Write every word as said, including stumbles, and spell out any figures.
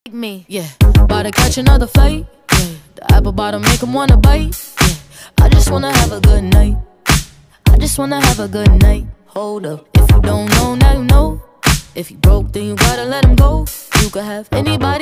Me, yeah, about to catch another flight, yeah. The apple bottom make him wanna bite, yeah. I just wanna have a good night, I just wanna have a good night. Hold up, if you don't know, now you know. If you broke, then you gotta let him go. You could have anybody